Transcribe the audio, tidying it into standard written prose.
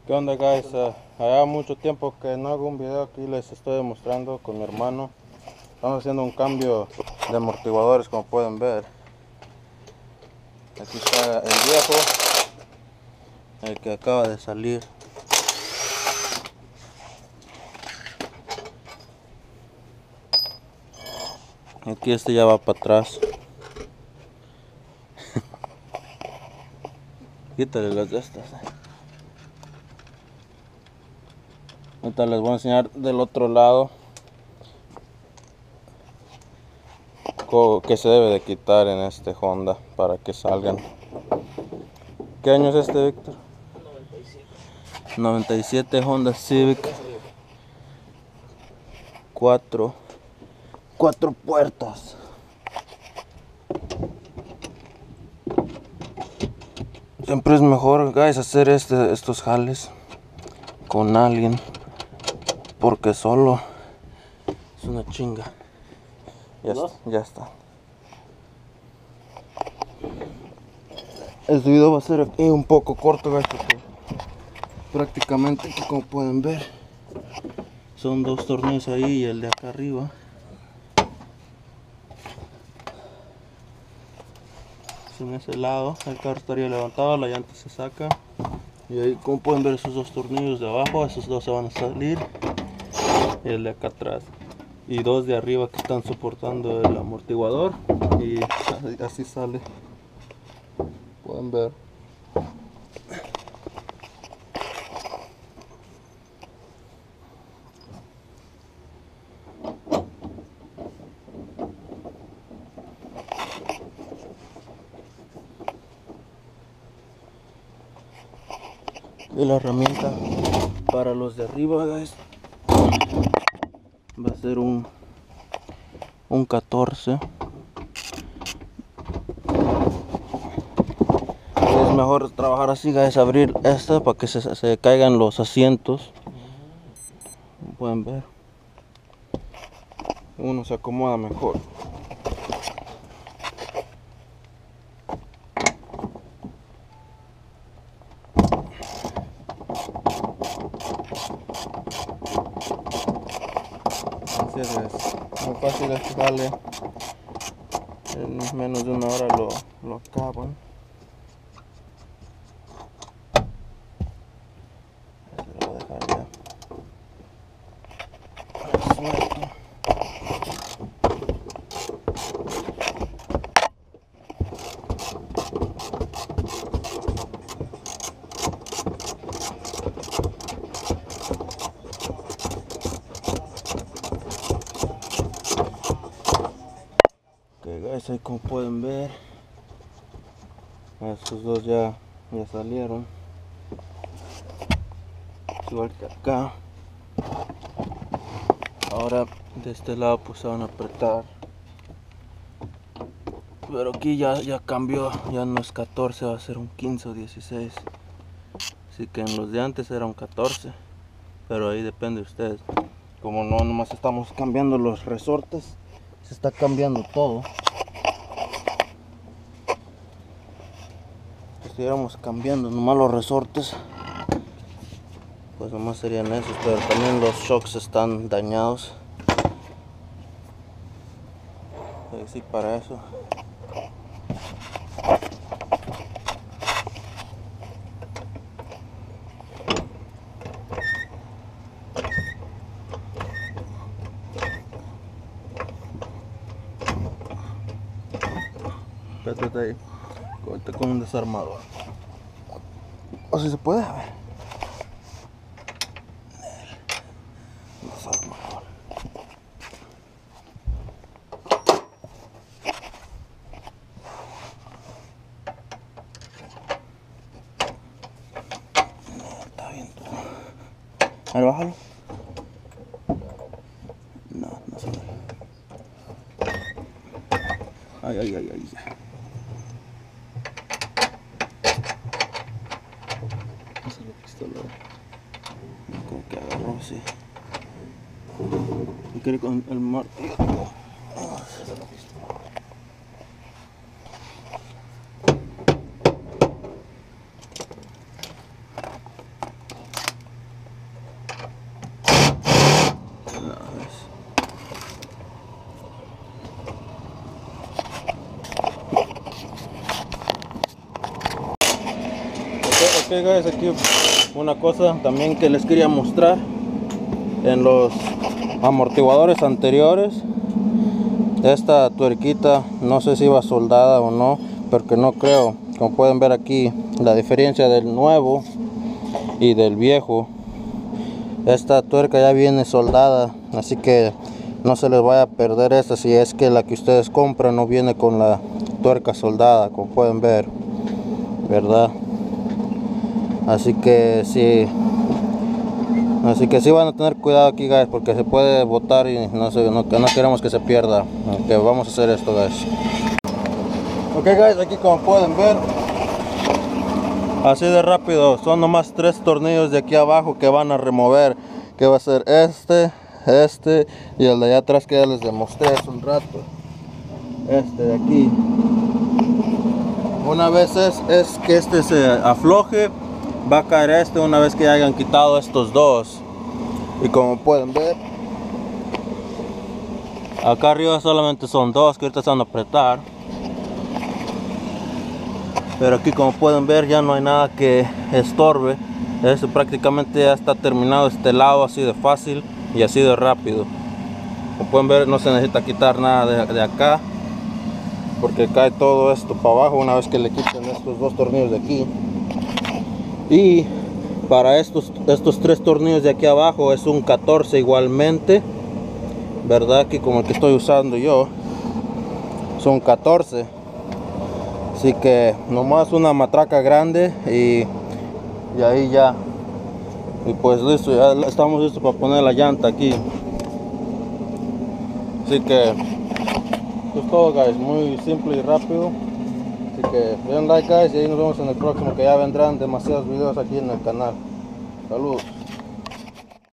¿Qué onda, guys? Había mucho tiempo que no hago un video. Aquí les estoy demostrando con mi hermano. Estamos haciendo un cambio de amortiguadores, como pueden ver. Aquí está el viejo, el que acaba de salir. Aquí este ya va para atrás. Quítale las de estas. Ahorita les voy a enseñar del otro lado que se debe de quitar en este Honda para que salgan. ¿Qué año es este, Víctor? 97 Honda Civic. Cuatro puertas. Siempre es mejor, guys, hacer estos jales con alguien, porque solo es una chinga. Ya está. Este video va a ser aquí un poco corto, guys, porque prácticamente aquí, como pueden ver, son dos tornillos ahí y el de acá arriba. En ese lado el carro estaría levantado, la llanta se saca y ahí, como pueden ver, esos dos tornillos de abajo, esos dos se van a salir, y el de acá atrás y dos de arriba que están soportando el amortiguador, y así sale, pueden ver. Y la herramienta para los de arriba, guys, va a ser un 14. Es mejor trabajar así, guys, abrir esta para que se caigan los asientos. Como pueden ver, uno se acomoda mejor. Así es, muy fácil este jale. En menos de una hora lo acaban. Lo voy a dejar ya suelto. Ok, guys, ahí como pueden ver, estos dos ya salieron, igual que acá. Ahora de este lado pues se van a apretar, pero aquí ya cambió, ya no es 14, va a ser un 15 o 16. Así que en los de antes era un 14, pero ahí depende de ustedes. Como no nomás estamos cambiando los resortes, se está cambiando todo. Si estuviéramos cambiando nomás los resortes, pues nomás serían esos, pero también los shocks están dañados. Sí, para eso. Espérate ahí, con un desarmador. O si se puede, a ver. Un desarmador. Está bien todo. A ver, bájalo. No se ve. Ay. Esa es la pistola. Como que agarró así. Y quiere con el martillo. guys, aquí una cosa también que les quería mostrar. En los amortiguadores anteriores, esta tuerquita no sé si iba soldada o no, porque no creo. Como pueden ver aquí, la diferencia del nuevo y del viejo, esta tuerca ya viene soldada, así que no se les vaya a perder esta si es que la que ustedes compran no viene con la tuerca soldada, como pueden ver, ¿verdad? Así que sí van a tener cuidado aquí, guys, porque se puede botar y no queremos que se pierda. Ok, vamos a hacer esto, guys. Ok, guys, aquí como pueden ver, así de rápido, son nomás 3 tornillos de aquí abajo que van a remover, que va a ser este y el de allá atrás que ya les demostré hace un rato. Este de aquí. Una vez es que este se afloje, va a caer este una vez que hayan quitado estos dos. Y como pueden ver, acá arriba solamente son dos que ahorita se van a apretar, pero aquí como pueden ver ya no hay nada que estorbe. Este prácticamente ya está terminado este lado, así de fácil y así de rápido. Como pueden ver, no se necesita quitar nada de acá, porque cae todo esto para abajo una vez que le quiten estos 2 tornillos de aquí. Y para estos 3 tornillos de aquí abajo es un 14 igualmente, ¿verdad? Aquí como el que estoy usando yo son 14, así que nomás una matraca grande y ahí ya, y pues listo, ya estamos listos para poner la llanta aquí. Así que esto es todo, guys, muy simple y rápido. Así que den like, guys, y ahí nos vemos en el próximo, que ya vendrán demasiados videos aquí en el canal. Saludos.